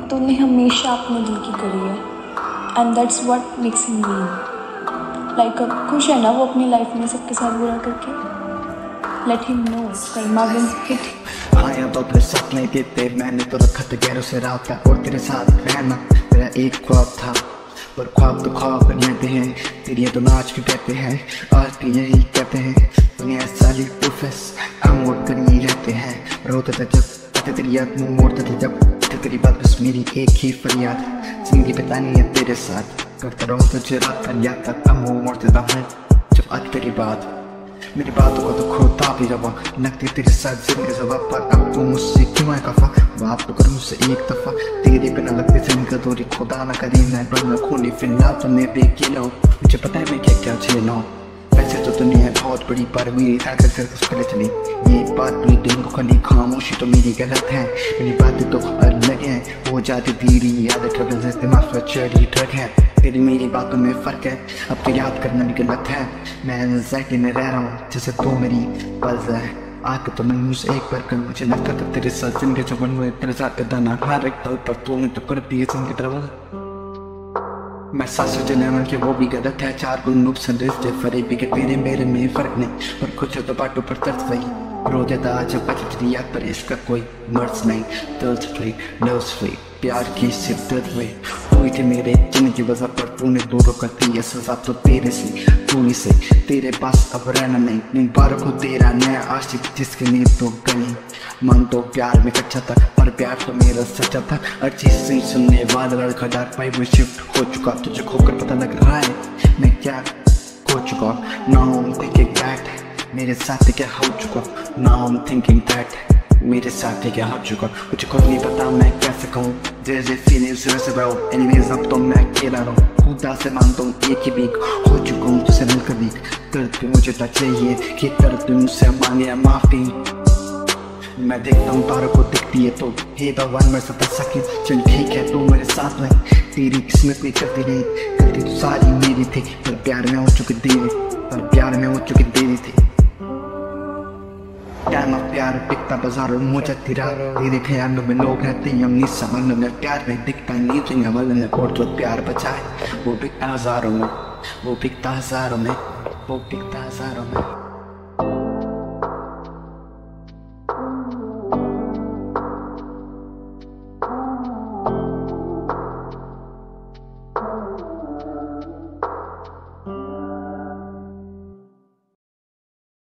तूने हमेशा अपने दिल की करी है and that's what makes him mean. Like अब खुश है ना वो अपनी लाइफ में सबके साथ बुरा करके। Let him know karma will hit. आया तो अपने सपने देते मैंने तो रखा था गैरों से रात और तेरे साथ रहना मेरा एक ख्वाब था। और ख्वाब तो ख्वाब बन जाते हैं तेरी तो नाच क्यों कहते हैं आज भी यही कहते हैं दुनिया साली प्रोफेस हम वोट कर ही रहते हैं। रोते थे जब आते तेरी याद मुँह मोड़ते थे जब तेरी बात बस मेरी एक ही फरियाद जिंदगी बितानी है तेरे साथ करता रहूँ तुझे रात कर याद तक हम मुँह मोड़ते हूँ जब आज तेरी बात मेरी बातों को तो खोता भी रवा लगती तेरे साथ जिंदगी जवाब पर अब तू मुझसे क्यों है कफा बात तो करूँ मुझसे एक दफा तेरे बिना लगती जिंदगी दूरी खुदा ना करी मैं बन खूनी फिर ना तो मैं बेकी लो मुझे पता है मैं क्या क्या झेलना हूँ। वैसे तो दुनिया है बहुत बड़ी पर मेरी धड़कन से उसके चली ये बात मेरी दिल को खली खामोशी तो मेरी गलत है मेरी बातें तो अलग है वो जाती धीरे याद ट्रबल दिमाग पर चढ़ी ट्रक है तेरी मेरी बातों में फर्क है अब तो याद करना भी गलत है मैं एंजाइटी में रह रहा हूँ जैसे तू मेरी पल्स है आके तो मैं मुझसे एक बार कर मुझे लगता था तेरे साथ जिंदगी जो बन हुए तेरे साथ करना हर एक पल पर तू तो करती है जिंदगी ट्रबल मैं सासू जने के वो भी गलत है चार गुण नुकसान रिश्ते फरे भी के तेरे मेरे में फर्क नहीं पर कुछ तो बाटों पर तरस वही रो देता जब बचती याद पर इसका कोई मर्ज नहीं दर्द फ्री नर्व्स फ्री प्यार की सिर्फ दर्द हुई हुई थी मेरे जिन की वजह पर तूने दूरों कर दी है सजा तो तेरे से तूने से तेरे पास अब रहना नहीं बार को तेरा नया आशिक जिसके नींद तो गई मन तो प्यार में कच्चा था पर प्यार तो मेरा सच्चा था हर चीज से सुनने वाला लड़का डार्क पाई वो शिफ्ट हो चुका तुझे खोकर पता लग रहा है मैं क्या खो चुका now I am thinking that मेरे साथ क्या हो चुका now I am thinking that मेरे साथ क्या हो चुका मुझे खुद नहीं पता मैं कैसे कहूँ जैसे फीलिंग्स वैसे रहो एनीवेज अब तो मैं अकेला रहूँ खुदा से मांगता हूँ एक ही वीक हो चुका हूँ तुझसे मिलकर वीक दर्द पे मुझे तो चाहिए कि दर्द मुझसे मांगे माफी मैं देखता हूँ तारों को दिखती है तो हे भगवान मेरे साथ सके चल ठीक है तू मेरे साथ में तेरी किस्मत में करती रही गलती तो सारी मेरी थी पर प्यार में हो चुकी देरी पर प्यार में हो चुकी देरी थी टाइम ऑफ प्यार बिकता बाजार मुझे तेरा तेरे ख्यालों में लोग रहते हैं हमने समझ में प्यार में दिखता नहीं चाहिए वाले ने और तो प्यार बचाए वो बिकता हजारों में वो बिकता हजारों में वो बिकता हजारों में।